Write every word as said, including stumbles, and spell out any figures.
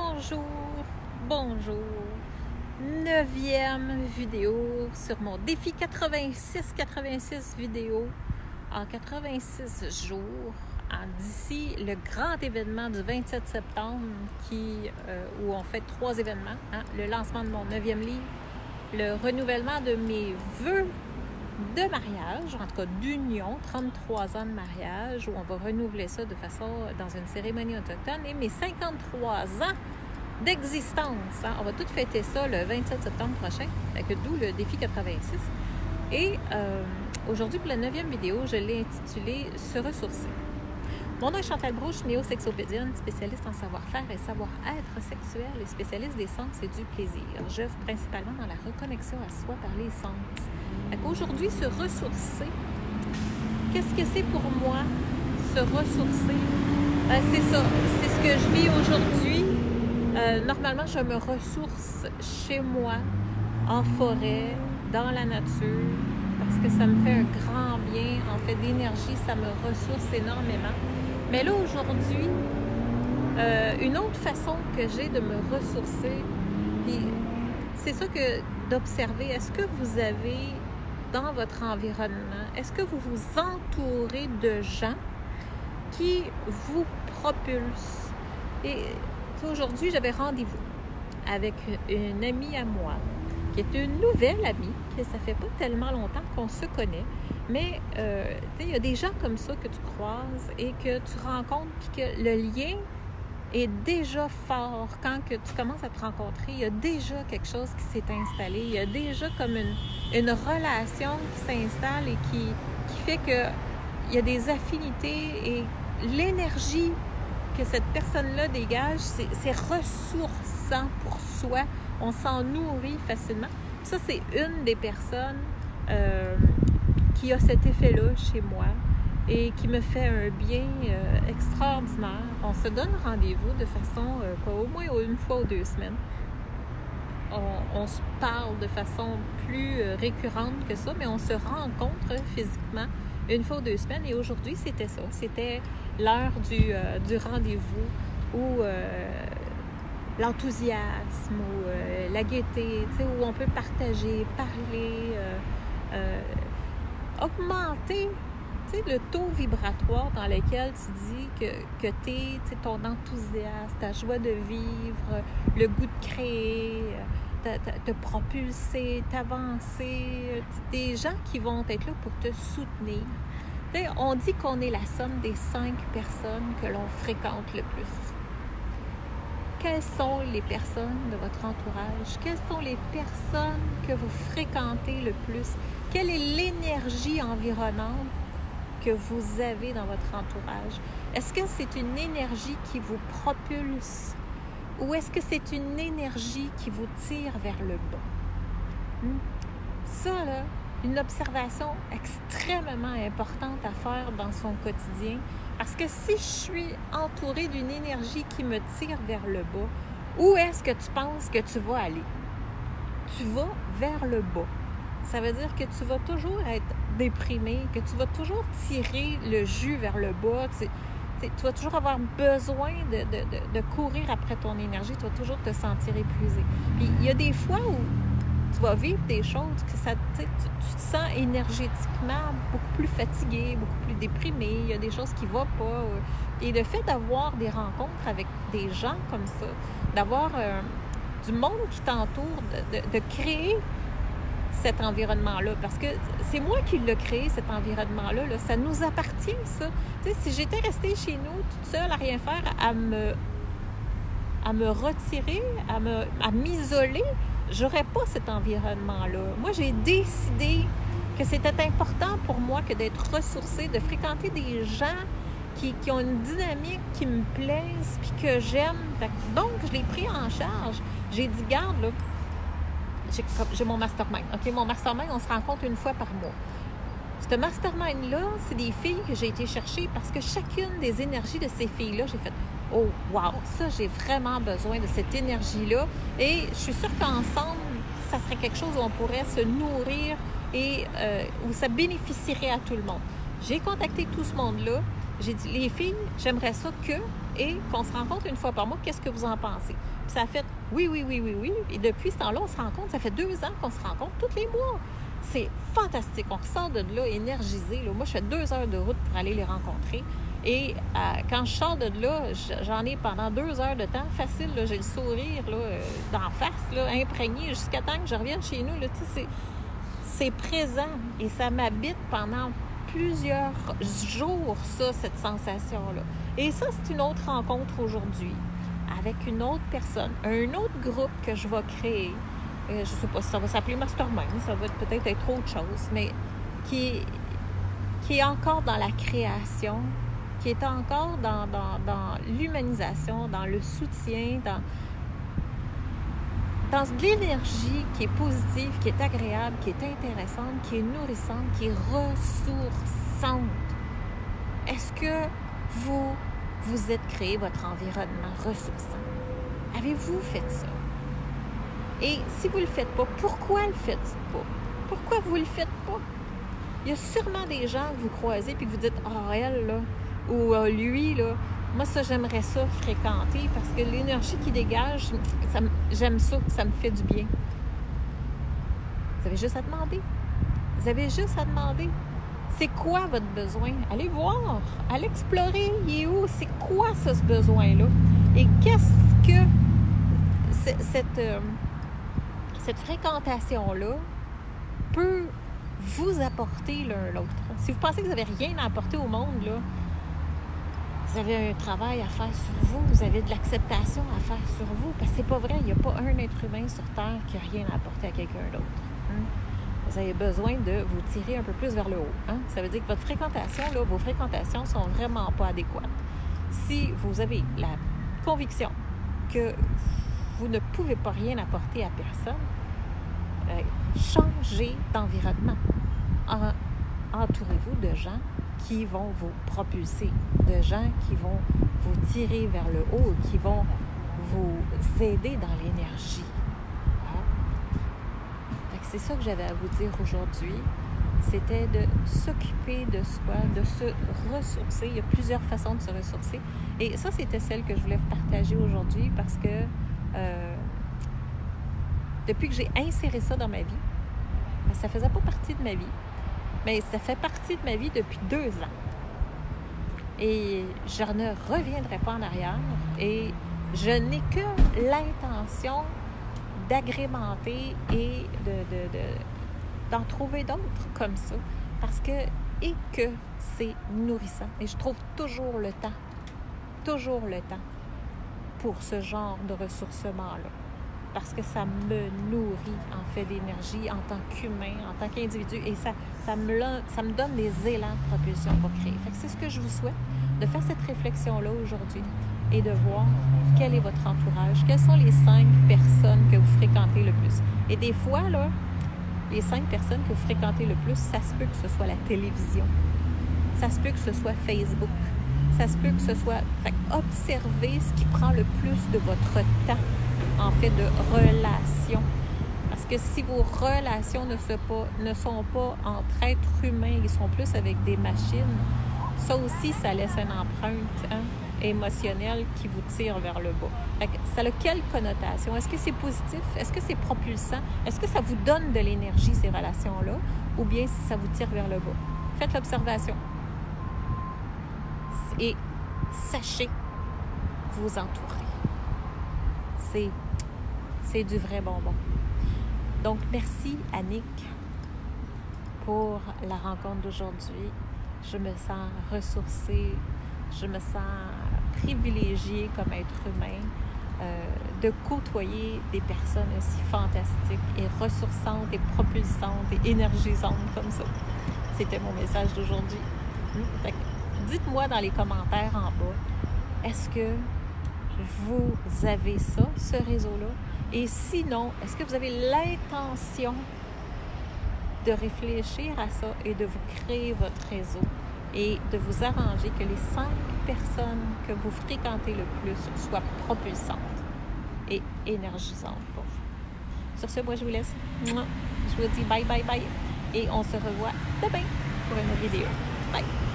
Bonjour, bonjour. Neuvième vidéo sur mon défi quatre-vingt-six, quatre-vingt-six vidéos en quatre-vingt-six jours d'ici le grand événement du vingt-sept septembre qui, euh, où on fait trois événements, hein, le lancement de mon neuvième livre, le renouvellement de mes vœux de mariage, en tout cas d'union, trente-trois ans de mariage, où on va renouveler ça de façon dans une cérémonie autochtone, et mes cinquante-trois ans d'existence. Hein? On va tout fêter ça le vingt-sept septembre prochain, d'où le défi quatre-vingt-six. Et euh, aujourd'hui, pour la neuvième vidéo, je l'ai intitulée « Se ressourcer ». Mon nom est Chantal Brouche, néo-sexopédienne, spécialiste en savoir-faire et savoir-être sexuel et spécialiste des sens et du plaisir. J'œuvre principalement dans la reconnexion à soi par les sens. Aujourd'hui, se ressourcer, qu'est-ce que c'est pour moi, se ressourcer? Ben, c'est ça, c'est ce que je vis aujourd'hui. Euh, normalement, je me ressource chez moi, en forêt, dans la nature, parce que ça me fait un grand bien. En fait, d'énergie, ça me ressource énormément. Mais là, aujourd'hui, euh, une autre façon que j'ai de me ressourcer, puis c'est ça que d'observer, est-ce que vous avez dans votre environnement, est-ce que vous vous entourez de gens qui vous propulsent? Et aujourd'hui, j'avais rendez-vous avec une amie à moi, qui est une nouvelle amie, que ça fait pas tellement longtemps qu'on se connaît, mais euh, il y a des gens comme ça que tu croises et que tu rencontres, puis que le lien est déjà fort. Quand que tu commences à te rencontrer, il y a déjà quelque chose qui s'est installé, il y a déjà comme une, une relation qui s'installe et qui, qui fait qu'il y a des affinités et l'énergie que cette personne-là dégage, c'est, c'est ressourçant pour soi. On s'en nourrit facilement. Ça, c'est une des personnes euh, qui a cet effet-là chez moi et qui me fait un bien euh, extraordinaire. On se donne rendez-vous de façon, euh, quoi, au moins une fois ou deux semaines. On, on se parle de façon plus euh, récurrente que ça, mais on se rencontre physiquement une fois ou deux semaines. Et aujourd'hui, c'était ça. C'était l'heure du, euh, du rendez-vous où euh, l'enthousiasme, où euh, la gaieté, où on peut partager, parler, euh, euh, augmenter le taux vibratoire dans lequel tu dis que, que tu es, ton enthousiasme, ta joie de vivre, le goût de créer, te propulser, t'avancer, des gens qui vont être là pour te soutenir. T'sais, on dit qu'on est la somme des cinq personnes que l'on fréquente le plus. Quelles sont les personnes de votre entourage? Quelles sont les personnes que vous fréquentez le plus? Quelle est l'énergie environnante que vous avez dans votre entourage? Est-ce que c'est une énergie qui vous propulse ou est-ce que c'est une énergie qui vous tire vers le bas? Hmm? Ça, là, une observation extrêmement importante à faire dans son quotidien, parce que si je suis entourée d'une énergie qui me tire vers le bas, où est-ce que tu penses que tu vas aller? Tu vas vers le bas. Ça veut dire que tu vas toujours être déprimé, que tu vas toujours tirer le jus vers le bas. Tu, tu, tu vas toujours avoir besoin de, de, de, de courir après ton énergie. Tu vas toujours te sentir épuisé. Puis il y a des fois où tu vas vivre des choses que ça, tu, tu te sens énergétiquement beaucoup plus fatigué, beaucoup plus déprimé. Il y a des choses qui ne vont pas. Et le fait d'avoir des rencontres avec des gens comme ça, d'avoir euh, du monde qui t'entoure, de, de, de créer cet environnement-là, parce que c'est moi qui l'ai créé, cet environnement-là, là. Ça nous appartient, ça. Tu sais, si j'étais restée chez nous, toute seule, à rien faire, à me, à me retirer, à, me, à m'isoler, j'aurais pas cet environnement-là. Moi, j'ai décidé que c'était important pour moi que d'être ressourcée, de fréquenter des gens qui, qui ont une dynamique qui me plaise, puis que j'aime. Donc, je l'ai pris en charge. J'ai dit, garde, là, J'ai, j'ai mon mastermind. OK, mon mastermind, on se rencontre une fois par mois. Ce mastermind-là, c'est des filles que j'ai été chercher parce que chacune des énergies de ces filles-là, j'ai fait « Oh, wow! Ça, j'ai vraiment besoin de cette énergie-là. » Et je suis sûre qu'ensemble, ça serait quelque chose où on pourrait se nourrir et euh, où ça bénéficierait à tout le monde. J'ai contacté tout ce monde-là j'ai dit, les filles, j'aimerais ça que, et qu'on se rencontre une fois par mois, qu'est-ce que vous en pensez? Puis ça a fait, oui, oui, oui, oui, oui. Et depuis ce temps-là, on se rencontre. Ça fait deux ans qu'on se rencontre tous les mois. C'est fantastique. On ressort de là énergisé. Là. Moi, je fais deux heures de route pour aller les rencontrer. Et euh, quand je sors de là, j'en ai pendant deux heures de temps facile. Là, j'ai le sourire là, euh, d'en face, là, imprégné, jusqu'à temps que je revienne chez nous. Là, c'est, c'est présent et ça m'habite pendant plusieurs jours, ça, cette sensation-là. Et ça, c'est une autre rencontre aujourd'hui avec une autre personne, un autre groupe que je vais créer. Euh, je ne sais pas si ça va s'appeler Mastermind, ça va peut-être être autre chose, mais qui, qui est encore dans la création, qui est encore dans, dans, dans l'humanisation, dans le soutien, dans, dans de l'énergie qui est positive, qui est agréable, qui est intéressante, qui est nourrissante, qui est ressourçante. Est-ce que vous vous êtes créé votre environnement ressourçant? Avez-vous fait ça? Et si vous ne le faites pas, pourquoi le faites pas? Pourquoi vous ne le faites pas? Il y a sûrement des gens que vous croisez et que vous dites « Ah, elle, là », ou ah, « lui, là ». Moi, ça, j'aimerais ça fréquenter parce que l'énergie qui dégage, ça, j'aime ça, ça me fait du bien. Vous avez juste à demander. Vous avez juste à demander. C'est quoi votre besoin? Allez voir, allez explorer. Il est où? C'est quoi ça, ce besoin-là? Et qu'est-ce que cette, euh, cette fréquentation-là peut vous apporter l'un l'autre? Si vous pensez que vous n'avez rien à apporter au monde, là, vous avez un travail à faire sur vous, vous avez de l'acceptation à faire sur vous, parce que c'est pas vrai, il n'y a pas un être humain sur Terre qui n'a rien à apporter à quelqu'un d'autre. Hein? Vous avez besoin de vous tirer un peu plus vers le haut. Hein? Ça veut dire que votre fréquentation, là, vos fréquentations sont vraiment pas adéquates. Si vous avez la conviction que vous ne pouvez pas rien apporter à personne, euh, changez d'environnement. En, entourez-vous de gens qui vont vous propulser, de gens qui vont vous tirer vers le haut, qui vont vous aider dans l'énergie. Hein? Fait que c'est ça que j'avais à vous dire aujourd'hui. C'était de s'occuper de soi, de se ressourcer. Il y a plusieurs façons de se ressourcer. Et ça, c'était celle que je voulais partager aujourd'hui parce que euh, depuis que j'ai inséré ça dans ma vie, ça ne faisait pas partie de ma vie, mais ça fait partie de ma vie depuis deux ans. Et je ne reviendrai pas en arrière. Et je n'ai que l'intention d'agrémenter et de, de, de, d'en trouver d'autres comme ça. Parce que, et que c'est nourrissant. Et je trouve toujours le temps, toujours le temps pour ce genre de ressourcement-là. Parce que ça me nourrit en fait d'énergie en tant qu'humain, en tant qu'individu. Et ça, ça, me, ça me donne des élans de propulsion pour créer. Fait que c'est ce que je vous souhaite, de faire cette réflexion-là aujourd'hui et de voir quel est votre entourage, quelles sont les cinq personnes que vous fréquentez le plus. Et des fois, là, les cinq personnes que vous fréquentez le plus, ça se peut que ce soit la télévision. Ça se peut que ce soit Facebook. Ça se peut que ce soit... Fait que observez ce qui prend le plus de votre temps en fait de relations. Parce que si vos relations ne, se pas, ne sont pas entre êtres humains, ils sont plus avec des machines, ça aussi, ça laisse une empreinte hein, émotionnelle qui vous tire vers le bas. Fait que ça a quelle connotation? Est-ce que c'est positif? Est-ce que c'est propulsant? Est-ce que ça vous donne de l'énergie, ces relations-là? Ou bien si ça vous tire vers le bas? Faites l'observation. Et sachez vous entourer. C'est, c'est du vrai bonbon. Donc, merci Annick pour la rencontre d'aujourd'hui. Je me sens ressourcée, je me sens privilégiée comme être humain euh, de côtoyer des personnes aussi fantastiques et ressourçantes et propulsantes et énergisantes comme ça. C'était mon message d'aujourd'hui. Fait que, dites-moi dans les commentaires en bas, est-ce que vous avez ça, ce réseau-là? Et sinon, est-ce que vous avez l'intention de réfléchir à ça et de vous créer votre réseau et de vous arranger que les cinq personnes que vous fréquentez le plus soient propulsantes et énergisantes pour vous? Sur ce, moi, je vous laisse. Je vous dis bye, bye, bye. Et on se revoit demain pour une autre vidéo. Bye!